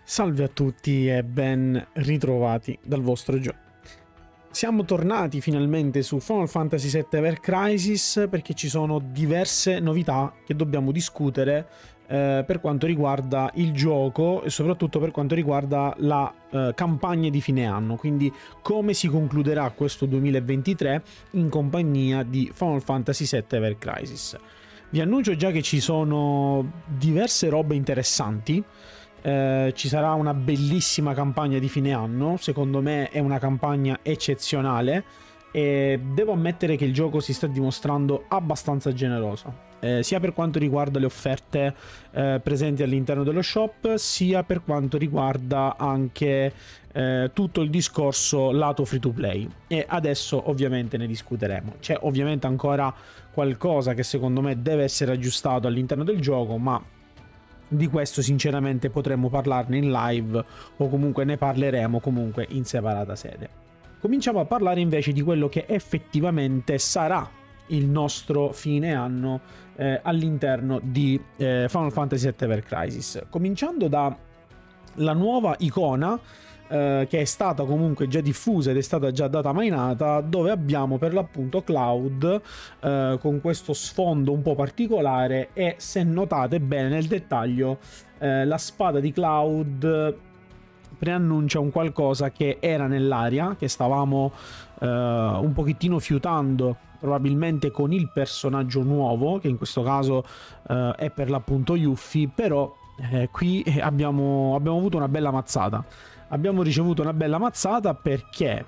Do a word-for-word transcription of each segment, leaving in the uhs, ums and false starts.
Salve a tutti e ben ritrovati dal vostro Gio. Siamo tornati finalmente su Final Fantasy sette Ever Crisis perché ci sono diverse novità che dobbiamo discutere eh, per quanto riguarda il gioco e soprattutto per quanto riguarda la eh, campagna di fine anno, quindi come si concluderà questo duemilaventitré in compagnia di Final Fantasy sette Ever Crisis. Vi annuncio già che ci sono diverse robe interessanti. Eh, ci sarà una bellissima campagna di fine anno, secondo me è una campagna eccezionale e devo ammettere che il gioco si sta dimostrando abbastanza generoso, eh, sia per quanto riguarda le offerte eh, presenti all'interno dello shop, sia per quanto riguarda anche eh, tutto il discorso lato free to play, e adesso ovviamente ne discuteremo. C'è ovviamente ancora qualcosa che secondo me deve essere aggiustato all'interno del gioco, ma di questo sinceramente potremmo parlarne in live o comunque ne parleremo comunque in separata sede. Cominciamo a parlare invece di quello che effettivamente sarà il nostro fine anno eh, all'interno di eh, Final Fantasy sette Ever Crisis, cominciando da la nuova icona Uh, che è stata comunque già diffusa ed è stata già data mainata, dove abbiamo per l'appunto Cloud uh, con questo sfondo un po' particolare e, se notate bene nel dettaglio, uh, la spada di Cloud preannuncia un qualcosa che era nell'aria, che stavamo uh, un pochettino fiutando probabilmente con il personaggio nuovo, che in questo caso uh, è per l'appunto Yuffie, però eh, qui abbiamo, abbiamo avuto una bella mazzata. Abbiamo ricevuto una bella mazzata perché?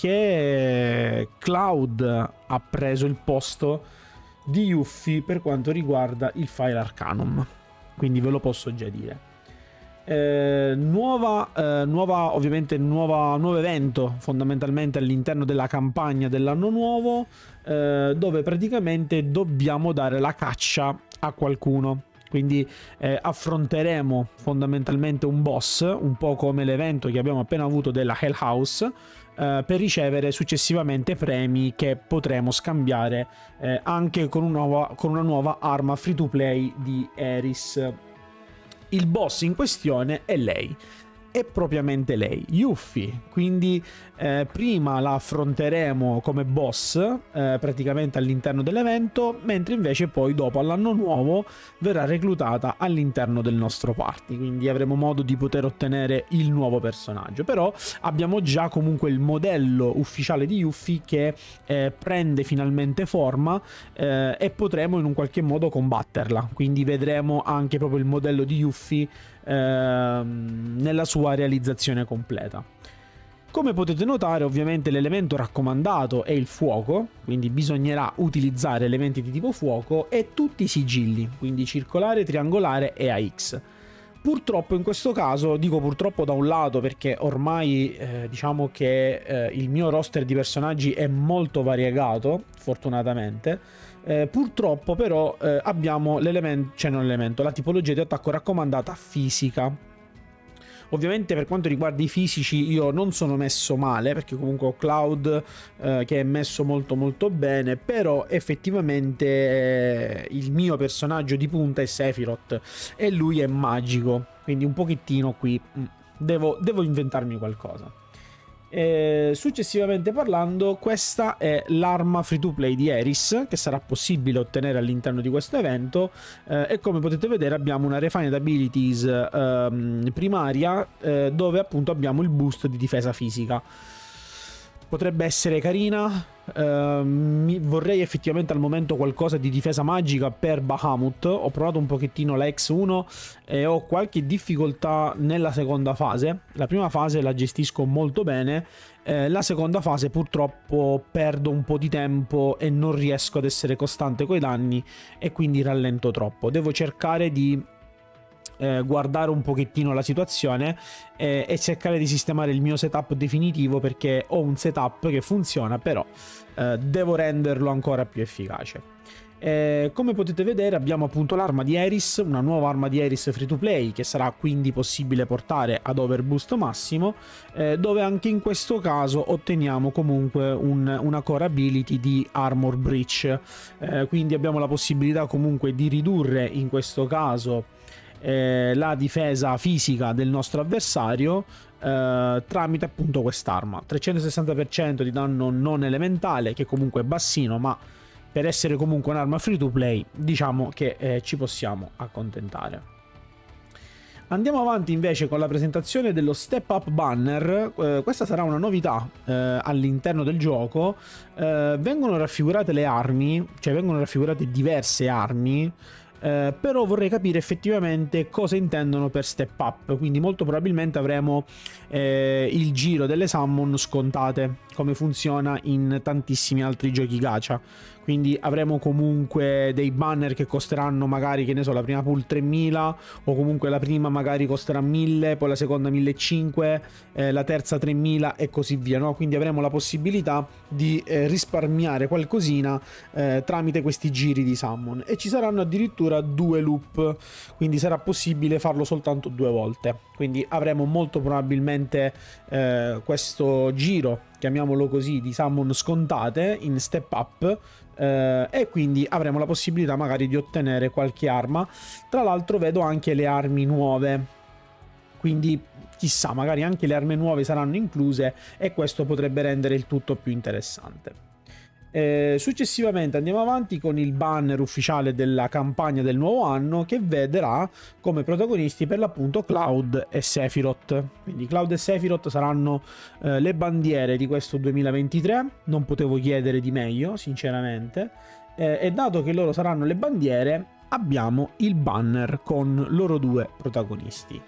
Perché Cloud ha preso il posto di Yuffie per quanto riguarda il Fire Arcanum, quindi ve lo posso già dire. Eh, nuova, eh, nuova, ovviamente nuova, nuovo evento fondamentalmente all'interno della campagna dell'anno nuovo, eh, dove praticamente dobbiamo dare la caccia a qualcuno. Quindi eh, affronteremo fondamentalmente un boss, un po' come l'evento che abbiamo appena avuto della Hell House, eh, per ricevere successivamente premi che potremo scambiare eh, anche con, un nuova, con una nuova arma free to play di Aeris. Il boss in questione è lei. È propriamente lei, Yuffie, quindi eh, prima la affronteremo come boss eh, praticamente all'interno dell'evento, mentre invece poi dopo all'anno nuovo verrà reclutata all'interno del nostro party, quindi avremo modo di poter ottenere il nuovo personaggio. Però abbiamo già comunque il modello ufficiale di Yuffie che eh, prende finalmente forma eh, e potremo in un qualche modo combatterla, quindi vedremo anche proprio il modello di Yuffie nella sua realizzazione completa. Come potete notare, ovviamente l'elemento raccomandato è il fuoco, quindi bisognerà utilizzare elementi di tipo fuoco, e tutti i sigilli, quindi circolare, triangolare e A X. Purtroppo in questo caso, dico purtroppo da un lato perché ormai eh, diciamo che eh, il mio roster di personaggi è molto variegato, fortunatamente. Eh, purtroppo però eh, abbiamo l'elemento, cioè non l'elemento, la tipologia di attacco raccomandata fisica. Ovviamente per quanto riguarda i fisici io non sono messo male, perché comunque ho Cloud eh, che è messo molto molto bene, però effettivamente eh, il mio personaggio di punta è Sephiroth e lui è magico, quindi un pochettino qui mh, devo, devo inventarmi qualcosa. E successivamente parlando, questa è l'arma free to play di Aeris che sarà possibile ottenere all'interno di questo evento, eh, e come potete vedere abbiamo una Refined Abilities eh, primaria eh, dove appunto abbiamo il boost di difesa fisica. Potrebbe essere carina, eh, mi, vorrei effettivamente al momento qualcosa di difesa magica per Bahamut. Ho provato un pochettino la X uno e ho qualche difficoltà nella seconda fase. La prima fase la gestisco molto bene, eh, la seconda fase purtroppo perdo un po' di tempo e non riesco ad essere costante coi danni e quindi rallento troppo. Devo cercare di Eh, guardare un pochettino la situazione eh, e cercare di sistemare il mio setup definitivo, perché ho un setup che funziona, però eh, devo renderlo ancora più efficace. Eh, come potete vedere abbiamo appunto l'arma di Aeris, una nuova arma di Aeris free to play che sarà quindi possibile portare ad overboost massimo, eh, dove anche in questo caso otteniamo comunque un, una core ability di Armor Breach, eh, quindi abbiamo la possibilità comunque di ridurre in questo caso eh, la difesa fisica del nostro avversario eh, tramite appunto quest'arma. trecentosessanta per cento di danno non elementale, che comunque è bassino, ma per essere comunque un'arma free to play diciamo che eh, ci possiamo accontentare. Andiamo avanti invece con la presentazione dello Step Up Banner. Eh, questa sarà una novità eh, all'interno del gioco. Eh, vengono raffigurate le armi, cioè vengono raffigurate diverse armi, eh, però vorrei capire effettivamente cosa intendono per Step Up. Quindi molto probabilmente avremo eh, il giro delle summon scontate, come funziona in tantissimi altri giochi gacha. Quindi avremo comunque dei banner che costeranno magari, che ne so, la prima pool tremila, o comunque la prima magari costerà mille, poi la seconda millecinquecento, eh, la terza tremila e così via, no? Quindi avremo la possibilità di eh, risparmiare qualcosina eh, tramite questi giri di summon, e ci saranno addirittura due loop, quindi sarà possibile farlo soltanto due volte. Quindi avremo molto probabilmente eh, questo giro, chiamiamolo così, di summon scontate in Step Up, eh, e quindi avremo la possibilità magari di ottenere qualche arma. Tra l'altro vedo anche le armi nuove, quindi chissà, magari anche le armi nuove saranno incluse e questo potrebbe rendere il tutto più interessante. Eh, successivamente andiamo avanti con il banner ufficiale della campagna del nuovo anno, che vedrà come protagonisti per l'appunto Cloud e Sephiroth. Quindi Cloud e Sephiroth saranno eh, le bandiere di questo duemilaventitré, non potevo chiedere di meglio sinceramente, eh, e dato che loro saranno le bandiere abbiamo il banner con loro due protagonisti.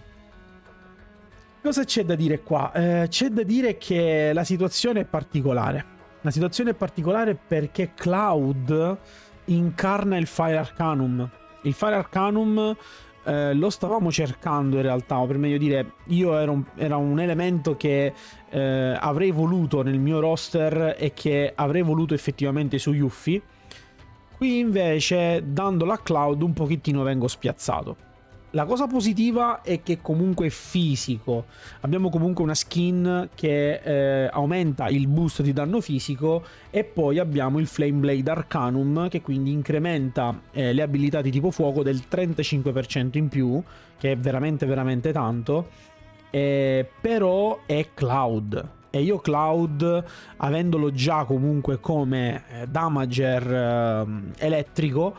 Cosa c'è da dire qua? Eh, c'è da dire che la situazione è particolare. La situazione è particolare perché Cloud incarna il Fire Arcanum. Il Fire Arcanum eh, lo stavamo cercando in realtà, o per meglio dire, io ero un, era un elemento che eh, avrei voluto nel mio roster e che avrei voluto effettivamente su Yuffie. Qui invece, dandolo a Cloud, un pochettino vengo spiazzato. La cosa positiva è che comunque è fisico, abbiamo comunque una skin che eh, aumenta il boost di danno fisico, e poi abbiamo il Flame Blade Arcanum che quindi incrementa eh, le abilità di tipo fuoco del trentacinque per cento in più, che è veramente veramente tanto, eh, però è Cloud. E io Cloud, avendolo già comunque come eh, damager eh, elettrico,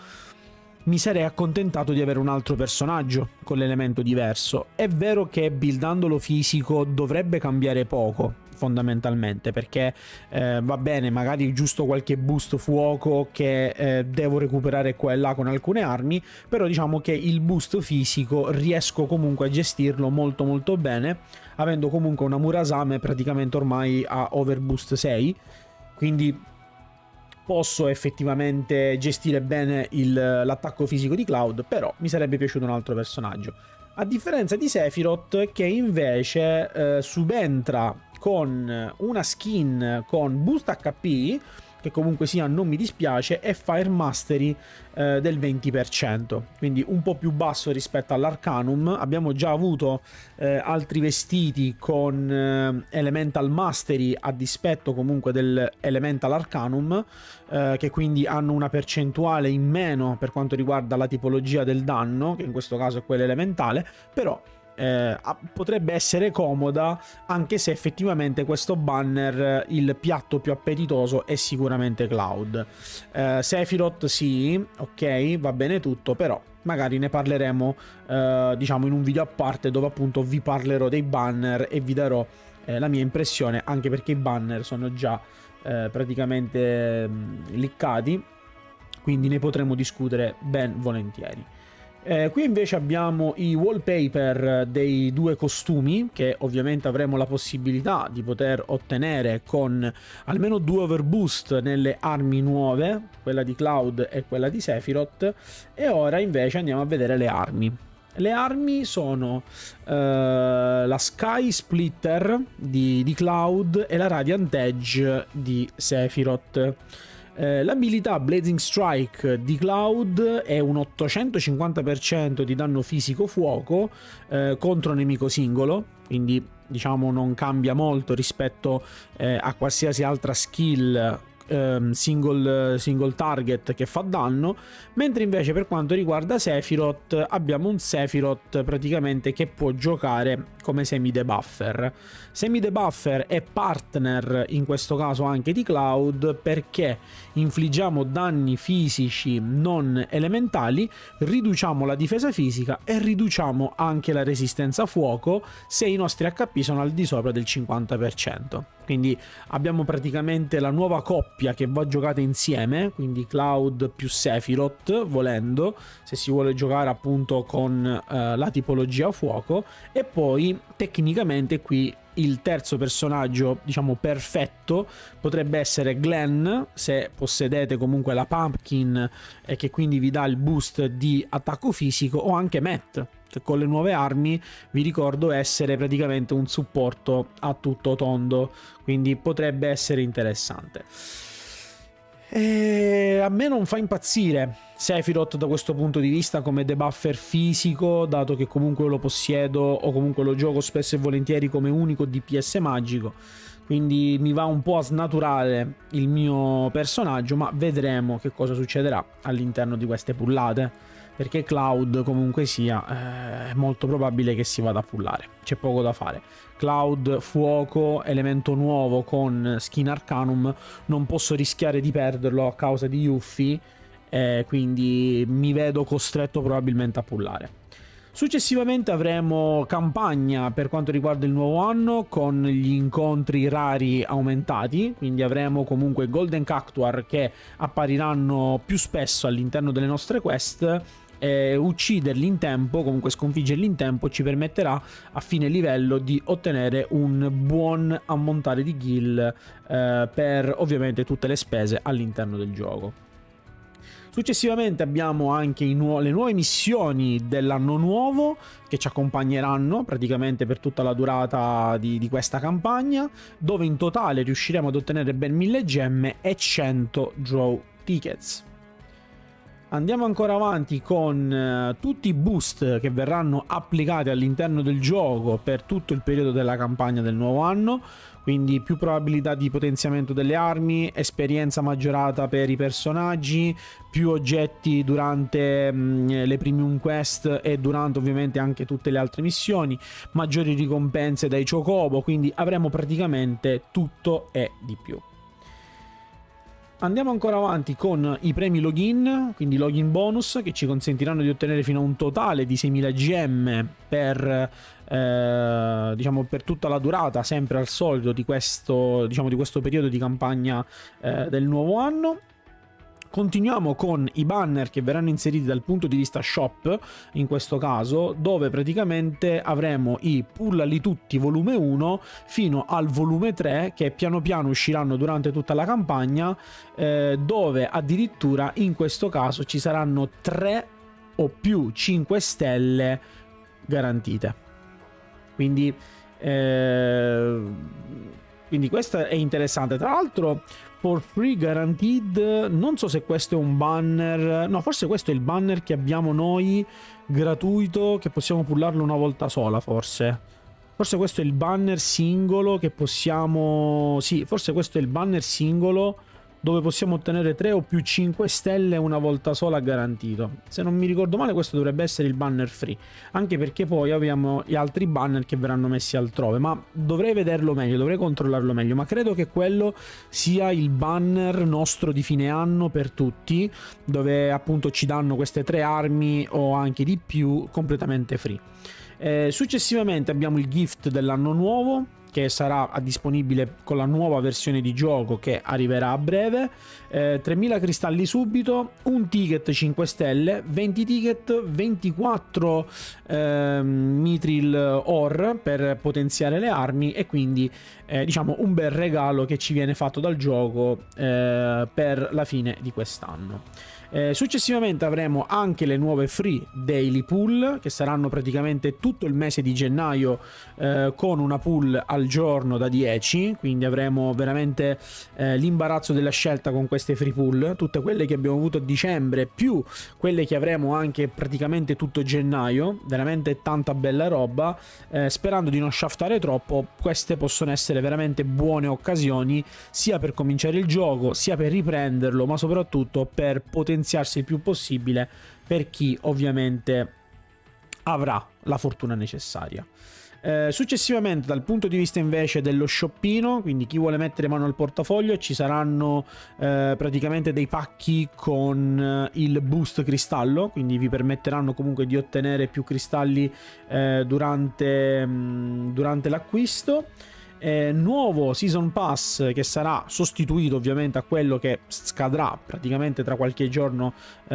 mi sarei accontentato di avere un altro personaggio con l'elemento diverso. È vero che buildandolo fisico dovrebbe cambiare poco, fondamentalmente, perché eh, va bene, magari giusto qualche boost fuoco che eh, devo recuperare qua e là con alcune armi, però diciamo che il boost fisico riesco comunque a gestirlo molto molto bene, avendo comunque una Murasame praticamente ormai a overboost sei, quindi posso effettivamente gestire bene l'attacco fisico di Cloud, però mi sarebbe piaciuto un altro personaggio. A differenza di Sephiroth, che invece eh, subentra con una skin con boost H P, che comunque sia non mi dispiace, e Fire Mastery eh, del venti per cento, quindi un po' più basso rispetto all'Arcanum. Abbiamo già avuto eh, altri vestiti con eh, Elemental Mastery a dispetto comunque dell'Elemental Arcanum, eh, che quindi hanno una percentuale in meno per quanto riguarda la tipologia del danno, che in questo caso è quella elementale, però Eh, potrebbe essere comoda, anche se effettivamente questo banner, il piatto più appetitoso è sicuramente Cloud. eh, Sephiroth sì, ok, va bene tutto, però magari ne parleremo eh, diciamo in un video a parte, dove appunto vi parlerò dei banner e vi darò eh, la mia impressione, anche perché i banner sono già eh, praticamente mh, liccati, quindi ne potremo discutere ben volentieri. Eh, qui invece abbiamo i wallpaper dei due costumi, che ovviamente avremo la possibilità di poter ottenere con almeno due overboost nelle armi nuove, quella di Cloud e quella di Sephiroth. E ora invece andiamo a vedere le armi. Le armi sono eh, la Sky Splitter di, di Cloud e la Radiant Edge di Sephiroth. Eh, l'abilità Blazing Strike di Cloud è un ottocentocinquanta per cento di danno fisico fuoco eh, contro nemico singolo, quindi diciamo non cambia molto rispetto eh, a qualsiasi altra skill ehm, single, single target che fa danno, mentre invece per quanto riguarda Sephiroth abbiamo un Sephiroth praticamente che può giocare come semi-debuffer. Semi-debuffer è partner in questo caso anche di Cloud, perché infliggiamo danni fisici non elementali, riduciamo la difesa fisica e riduciamo anche la resistenza a fuoco se i nostri H P sono al di sopra del cinquanta per cento. Quindi abbiamo praticamente la nuova coppia che va giocata insieme, quindi Cloud più Sephiroth, volendo, se si vuole giocare appunto con eh, la tipologia a fuoco. E poi tecnicamente qui il terzo personaggio, diciamo perfetto, potrebbe essere Glenn, se possedete comunque la Pumpkin e che quindi vi dà il boost di attacco fisico, o anche Matt, che con le nuove armi vi ricordo essere praticamente un supporto a tutto tondo, quindi potrebbe essere interessante. E a me non fa impazzire Sephiroth da questo punto di vista come debuffer fisico, dato che comunque lo possiedo o comunque lo gioco spesso e volentieri come unico D P S magico, quindi mi va un po' a snaturare il mio personaggio, ma vedremo che cosa succederà all'interno di queste pullate, perché Cloud comunque sia eh, è molto probabile che si vada a pullare, c'è poco da fare. Cloud fuoco, elemento nuovo con skin Arcanum, non posso rischiare di perderlo a causa di Yuffie, eh, quindi mi vedo costretto probabilmente a pullare. Successivamente avremo campagna per quanto riguarda il nuovo anno, con gli incontri rari aumentati, quindi avremo comunque Golden Cactuar che appariranno più spesso all'interno delle nostre quest. Eh, ucciderli in tempo, comunque sconfiggerli in tempo, ci permetterà a fine livello di ottenere un buon ammontare di gil eh, per ovviamente tutte le spese all'interno del gioco. Successivamente abbiamo anche i nu- le nuove missioni dell'anno nuovo che ci accompagneranno praticamente per tutta la durata di, di questa campagna, dove in totale riusciremo ad ottenere ben mille gemme e cento draw tickets. Andiamo ancora avanti con uh, tutti i boost che verranno applicati all'interno del gioco per tutto il periodo della campagna del nuovo anno, quindi più probabilità di potenziamento delle armi, esperienza maggiorata per i personaggi, più oggetti durante mh, le premium quest e durante ovviamente anche tutte le altre missioni, maggiori ricompense dai Chocobo, quindi avremo praticamente tutto e di più. Andiamo ancora avanti con i premi login, quindi login bonus, che ci consentiranno di ottenere fino a un totale di seimila gemme per, eh, diciamo, per tutta la durata, sempre al solito, di questo, diciamo, di questo periodo di campagna eh, del nuovo anno. Continuiamo con i banner che verranno inseriti dal punto di vista shop, in questo caso, dove praticamente avremo i Pullali Tutti volume uno fino al volume tre, che piano piano usciranno durante tutta la campagna, eh, dove addirittura in questo caso ci saranno tre o più cinque stelle garantite. Quindi... Eh, quindi questo è interessante. Tra l'altro for free guaranteed, non so se questo è un banner, no, forse questo è il banner che abbiamo noi gratuito, che possiamo pullarlo una volta sola, forse forse questo è il banner singolo che possiamo, sì, forse questo è il banner singolo dove possiamo ottenere tre o più cinque stelle una volta sola garantito. Se non mi ricordo male questo dovrebbe essere il banner free, anche perché poi abbiamo gli altri banner che verranno messi altrove, ma dovrei vederlo meglio, dovrei controllarlo meglio, ma credo che quello sia il banner nostro di fine anno per tutti, dove appunto ci danno queste tre armi o anche di più completamente free. Eh, successivamente abbiamo il gift dell'anno nuovo, che sarà disponibile con la nuova versione di gioco che arriverà a breve. eh, tremila cristalli subito, un ticket cinque stelle, venti ticket, ventiquattro eh, mithril ore per potenziare le armi, e quindi eh, diciamo un bel regalo che ci viene fatto dal gioco eh, per la fine di quest'anno. Eh, successivamente avremo anche le nuove free daily pool, che saranno praticamente tutto il mese di gennaio, eh, con una pool al giorno da dieci, quindi avremo veramente eh, l'imbarazzo della scelta con queste free pool, tutte quelle che abbiamo avuto a dicembre più quelle che avremo anche praticamente tutto gennaio, veramente tanta bella roba. Eh, sperando di non shaftare troppo, queste possono essere veramente buone occasioni sia per cominciare il gioco, sia per riprenderlo, ma soprattutto per potenziarsi il più possibile per chi ovviamente avrà la fortuna necessaria. Eh, successivamente, dal punto di vista invece dello shoppino, quindi chi vuole mettere mano al portafoglio, ci saranno eh, praticamente dei pacchi con eh, il boost cristallo, quindi vi permetteranno comunque di ottenere più cristalli eh, durante, mh, durante l'acquisto. Eh, nuovo Season Pass che sarà sostituito ovviamente a quello che scadrà praticamente tra qualche giorno,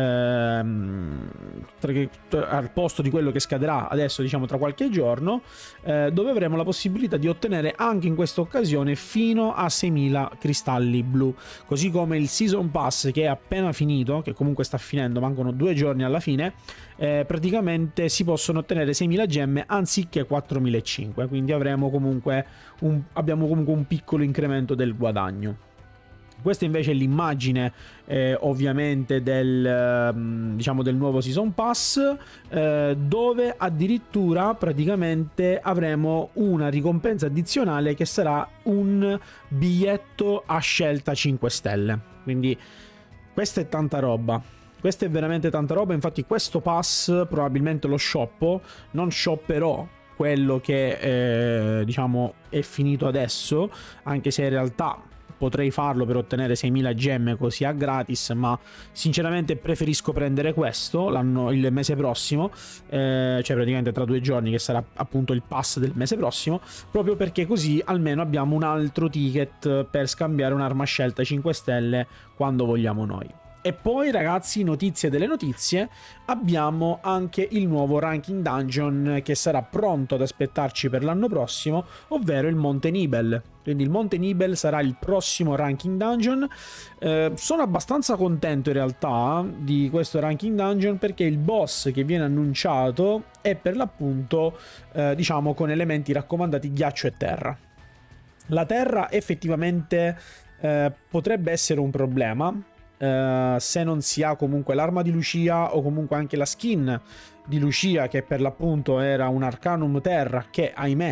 ehm, tra, al posto di quello che scadrà adesso, diciamo tra qualche giorno, eh, dove avremo la possibilità di ottenere anche in questa occasione fino a seimila cristalli blu, così come il Season Pass che è appena finito, che comunque sta finendo, mancano due giorni alla fine. Eh, praticamente si possono ottenere seimila gemme anziché quattromilacinquecento, quindi avremo comunque un, abbiamo comunque un piccolo incremento del guadagno. Questa invece è l'immagine eh, ovviamente del, eh, diciamo del nuovo Season Pass, eh, dove addirittura praticamente avremo una ricompensa addizionale che sarà un biglietto a scelta cinque stelle, quindi questa è tanta roba. Questa è veramente tanta roba, infatti questo pass probabilmente lo shoppo, non shopperò quello che eh, diciamo è finito adesso, anche se in realtà potrei farlo per ottenere seimila gemme così a gratis, ma sinceramente preferisco prendere questo l'anno, il mese prossimo, eh, cioè praticamente tra due giorni, che sarà appunto il pass del mese prossimo, proprio perché così almeno abbiamo un altro ticket per scambiare un'arma scelta cinque stelle quando vogliamo noi. E poi ragazzi, notizie delle notizie, abbiamo anche il nuovo ranking dungeon che sarà pronto ad aspettarci per l'anno prossimo, ovvero il Monte Nibel. Quindi il Monte Nibel sarà il prossimo ranking dungeon. Eh, sono abbastanza contento in realtà di questo ranking dungeon, perché il boss che viene annunciato è per l'appunto eh, diciamo con elementi raccomandati ghiaccio e terra. La terra effettivamente eh, potrebbe essere un problema, Uh, se non si ha comunque l'arma di Lucia o comunque anche la skin di Lucia, che per l'appunto era un Arcanum Terra che ahimè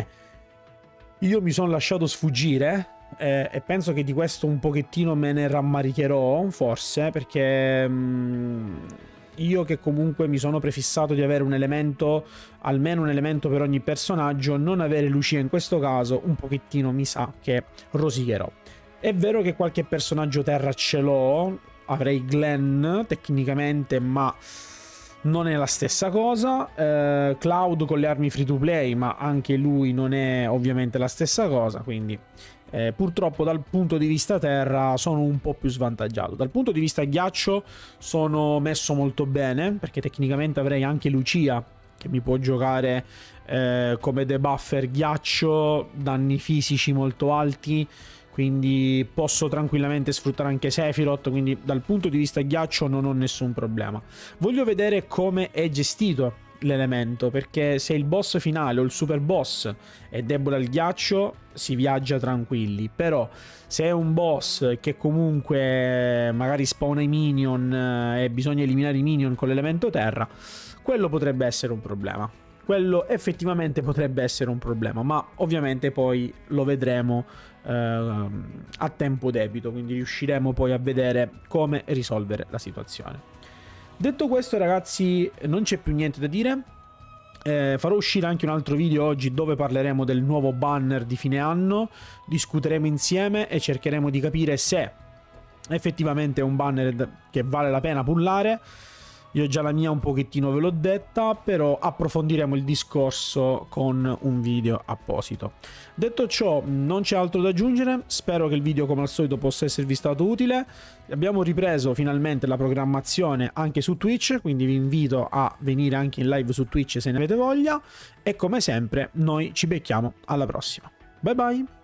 io mi sono lasciato sfuggire, eh, e penso che di questo un pochettino me ne rammaricherò forse, perché mh, io che comunque mi sono prefissato di avere un elemento, almeno un elemento per ogni personaggio, non avere Lucia in questo caso un pochettino mi sa che rosicherò. È vero che qualche personaggio terra ce l'ho, avrei Glenn tecnicamente, ma non è la stessa cosa. eh, Cloud con le armi free to play, ma anche lui non è ovviamente la stessa cosa, quindi eh, purtroppo dal punto di vista terra sono un po' più svantaggiato. Dal punto di vista ghiaccio sono messo molto bene, perché tecnicamente avrei anche Lucia che mi può giocare eh, come debuffer ghiaccio, danni fisici molto alti, quindi posso tranquillamente sfruttare anche Sephiroth, quindi dal punto di vista ghiaccio non ho nessun problema. Voglio vedere come è gestito l'elemento, perché se il boss finale o il super boss è debole al ghiaccio si viaggia tranquilli, però se è un boss che comunque magari spawna i minion e bisogna eliminare i minion con l'elemento terra, quello potrebbe essere un problema. Quello effettivamente potrebbe essere un problema, ma ovviamente poi lo vedremo eh, a tempo debito, quindi riusciremo poi a vedere come risolvere la situazione. Detto questo ragazzi, non c'è più niente da dire. Eh, farò uscire anche un altro video oggi dove parleremo del nuovo banner di fine anno, discuteremo insieme e cercheremo di capire se effettivamente è un banner che vale la pena pullare. Io già la mia un pochettino ve l'ho detta, però approfondiremo il discorso con un video apposito. Detto ciò, non c'è altro da aggiungere, spero che il video come al solito possa esservi stato utile. Abbiamo ripreso finalmente la programmazione anche su Twitch, quindi vi invito a venire anche in live su Twitch se ne avete voglia, e come sempre noi ci becchiamo alla prossima. Bye bye!